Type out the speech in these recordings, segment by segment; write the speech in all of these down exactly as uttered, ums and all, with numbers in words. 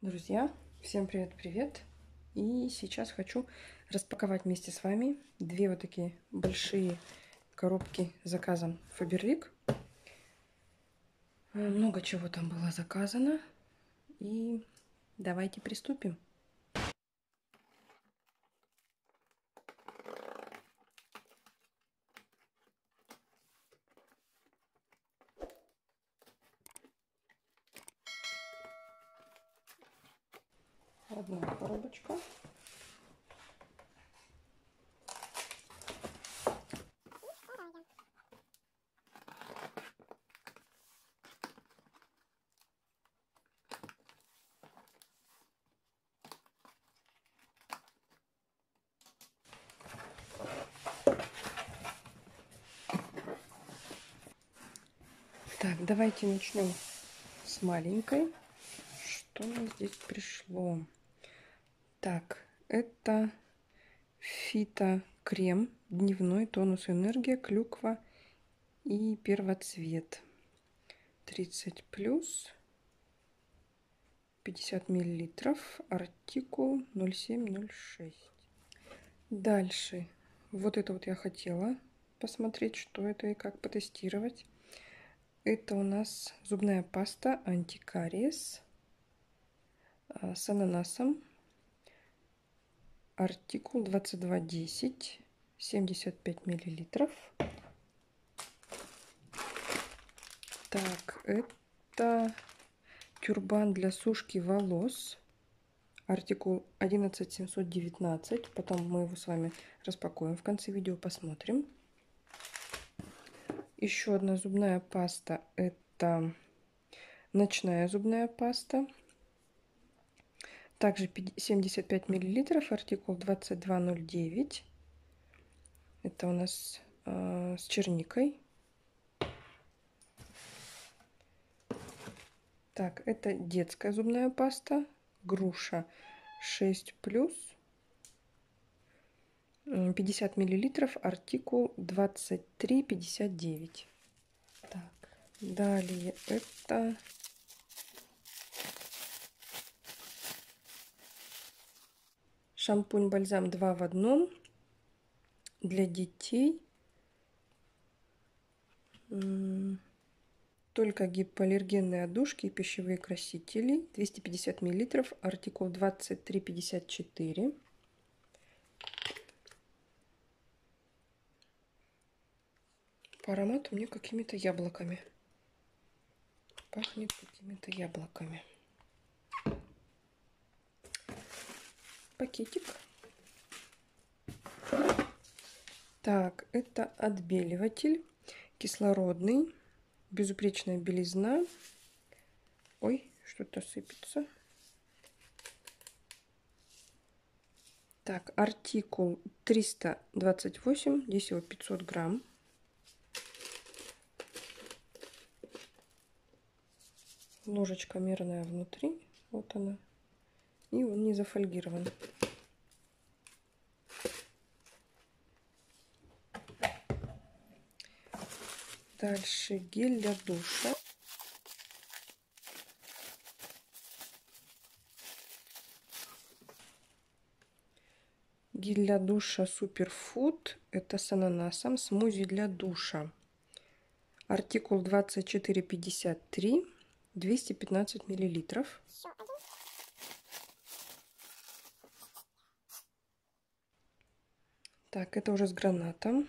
Друзья, всем привет-привет! И сейчас хочу распаковать вместе с вами две вот такие большие коробки с заказом Faberlic. Много чего там было заказано. И давайте приступим. Одна коробочка. Так, давайте начнем с маленькой. Что нам здесь пришло? Так, это фито-крем, дневной, тонус, энергия, клюква и первоцвет. тридцать плюс, пятьдесят миллилитров, артикул ноль семь ноль шесть. Дальше, вот это вот я хотела посмотреть, что это и как потестировать. Это у нас зубная паста антикариес с ананасом. Артикул двадцать два десять, семьдесят пять миллилитров. Так, это тюрбан для сушки волос. Артикул одиннадцать семьсот девятнадцать. Потом мы его с вами распакуем в конце видео, посмотрим. Еще одна зубная паста. Это ночная зубная паста. Также семьдесят пять миллилитров. Артикул двадцать два ноль девять. Это у нас э, с черникой. Так, это детская зубная паста. Груша шесть плюс. пятьдесят миллилитров. Артикул двадцать три пятьдесят девять. Так, далее это шампунь-бальзам два в одном для детей. Только гипоаллергенные отдушки и пищевые красители. двести пятьдесят миллилитров. Артикул двадцать три пятьдесят четыре. По аромату мне какими-то яблоками. Пахнет какими-то яблоками. Пакетик. Так, это отбеливатель кислородный. Безупречная белизна. Ой, что-то сыпется. Так, артикул триста двадцать восемь, здесь его пятьсот грамм. Ложечка мерная внутри, вот она. И он не зафольгирован. Дальше гель для душа. Гель для душа Суперфуд. Это с ананасом. Смузи для душа. Артикул двадцать четыре пятьдесят три. двести пятнадцать миллилитров. Так, это уже с гранатом.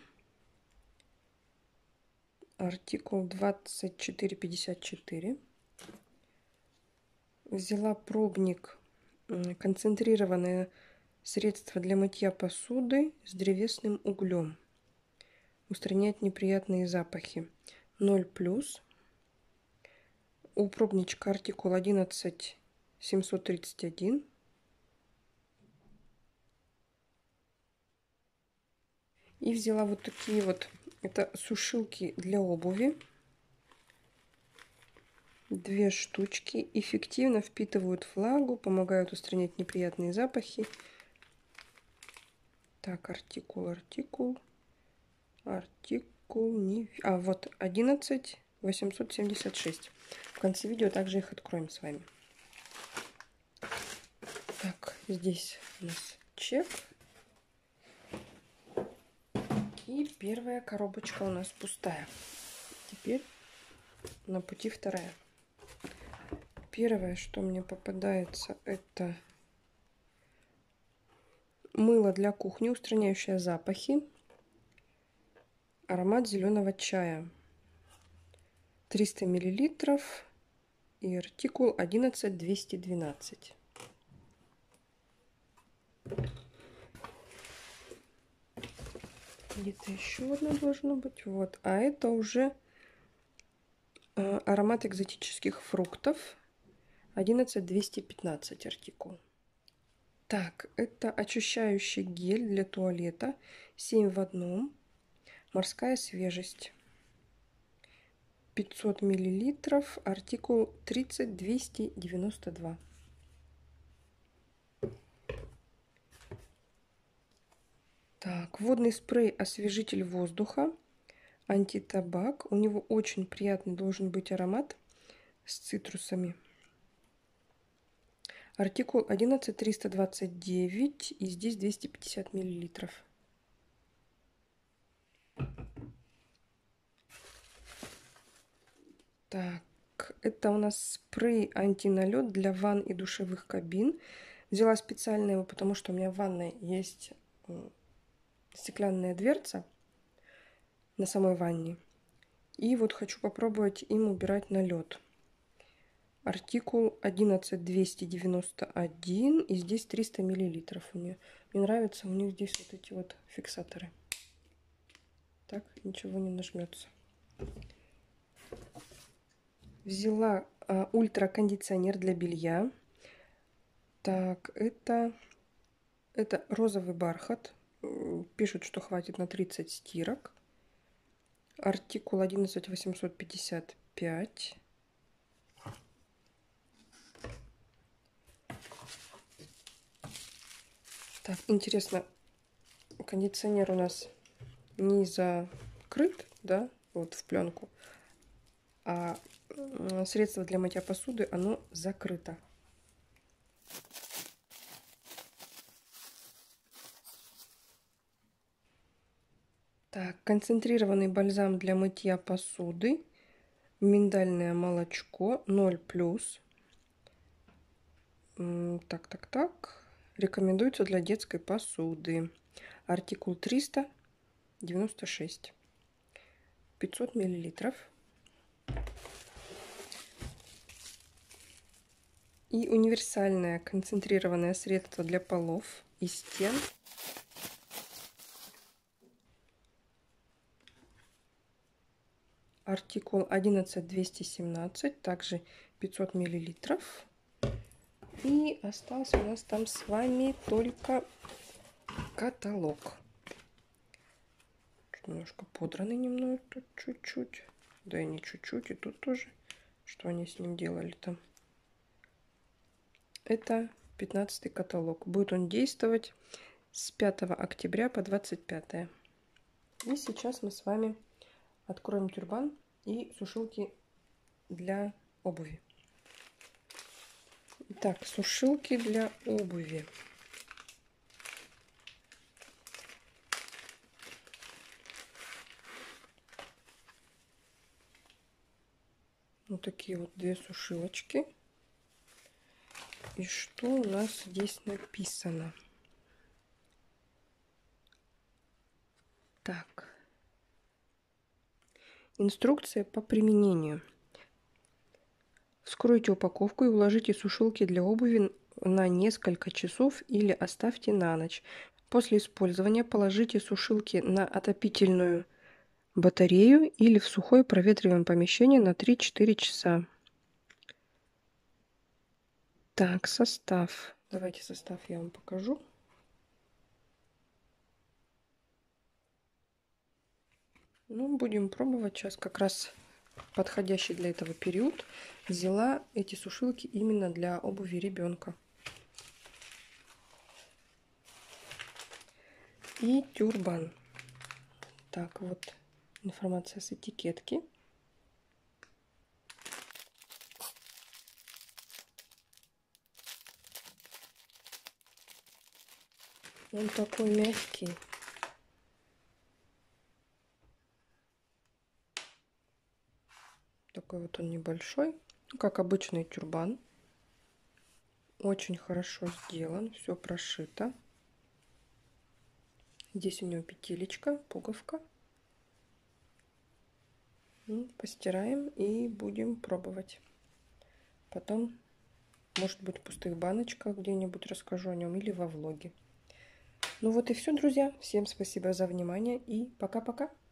Артикул двадцать четыре пятьдесят четыре. Взяла пробник концентрированное средство для мытья посуды с древесным углем. Устраняет неприятные запахи. ноль плюс. У пробничка артикул одиннадцать семьсот тридцать один. И взяла вот такие вот, это сушилки для обуви. Две штучки. Эффективно впитывают влагу, помогают устранять неприятные запахи. Так, артикул, артикул, артикул, не... А, вот одиннадцать восемьсот семьдесят шесть. В конце видео также их откроем с вами. Здесь у нас чек. И первая коробочка у нас пустая. Теперь на пути вторая. Первое, что мне попадается, это мыло для кухни, устраняющее запахи. Аромат зеленого чая. триста миллилитров и артикул одиннадцать двести двенадцать. Где-то еще одно должно быть. Вот. А это уже э, аромат экзотических фруктов. одиннадцать двести пятнадцать артикул. Так, это очищающий гель для туалета. семь в одном. Морская свежесть. пятьсот миллилитров. Артикул тридцать двести девяносто два. Так, водный спрей освежитель воздуха, антитабак. У него очень приятный должен быть аромат с цитрусами. Артикул одиннадцать триста двадцать девять и здесь двести пятьдесят миллилитров. Так, это у нас спрей антиналет для ванн и душевых кабин. Взяла специально его, потому что у меня в ванной есть стеклянная дверца на самой ванне. И вот хочу попробовать им убирать налет. Артикул одиннадцать двести девяносто один и здесь триста миллилитров у меня. Мне нравится, у них здесь вот эти вот фиксаторы. Так ничего не нажмется. Взяла а, ультракондиционер для белья. Так, это, это розовый бархат. Пишут, что хватит на тридцать стирок. Артикул одиннадцать восемьсот пятьдесят пять. Так, интересно, кондиционер у нас не закрыт, да, вот в пленку, а средство для мытья посуды, оно закрыто. Так, концентрированный бальзам для мытья посуды. Миндальное молочко ноль плюс. Так, так, так. Рекомендуется для детской посуды. Артикул триста девяносто шесть. пятьсот миллилитров. И универсальное концентрированное средство для полов и стен. Артикул одиннадцать двести семнадцать, также пятьсот миллилитров. И остался у нас там с вами только каталог. Немножко подранный немного тут чуть-чуть. Да и не чуть-чуть, и тут тоже. Что они с ним делали там. Это пятнадцатый каталог. Будет он действовать с пятого октября по двадцать пятое. И сейчас мы с вами откроем тюрбан и сушилки для обуви. Итак, сушилки для обуви. Вот такие вот две сушилочки. И что у нас здесь написано? Так. Инструкция по применению. Вскройте упаковку и уложите сушилки для обуви на несколько часов или оставьте на ночь. После использования положите сушилки на отопительную батарею или в сухое проветриваемое помещение на три-четыре часа. Так, состав. Давайте состав я вам покажу. Ну, будем пробовать. Сейчас как раз подходящий для этого период. Взяла эти сушилки именно для обуви ребенка. И тюрбан. Так, вот информация с этикетки. Он такой мягкий. Такой вот он небольшой, как обычный тюрбан. Очень хорошо сделан, все прошито. Здесь у него петелечка, пуговка. Постираем и будем пробовать. Потом, может быть, в пустых баночках где-нибудь расскажу о нем или во влоге. Ну вот и все, друзья. Всем спасибо за внимание и пока-пока.